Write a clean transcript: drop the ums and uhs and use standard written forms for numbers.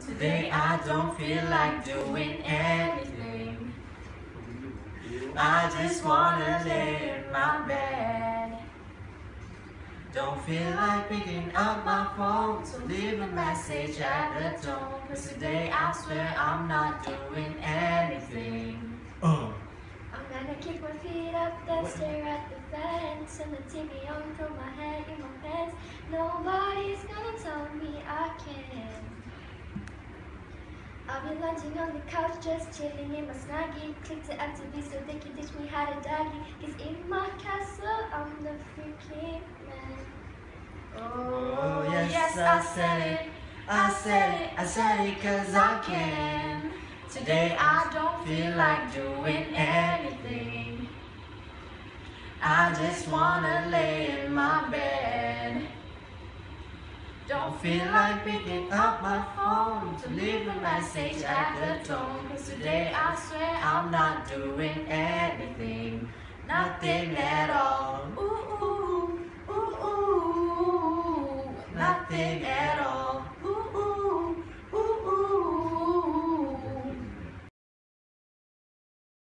Today I don't feel like doing anything. I just wanna lay in my bed. Don't feel like picking up my phone, so leave a message at the tone. 'Cause today I swear I'm not doing anything. I'm gonna kick my feet up, then stare at the fence, and the TV on, throw my head in my pants. Nobody's gonna tell me I can't. I'll be lounging on the couch, just chilling in my snuggie. Click to activate so they can teach me how to doggy. 'Cause in my castle, I'm the freaking man. Oh yes, I said it, I said it 'cause I can. Today I don't feel like doing anything. I just wanna lay in my bed. Don't feel like picking up my phone to leave a message at the tone. 'Cause today I swear I'm not doing anything. Nothing at all. Ooh, ooh, ooh, ooh, nothing at all.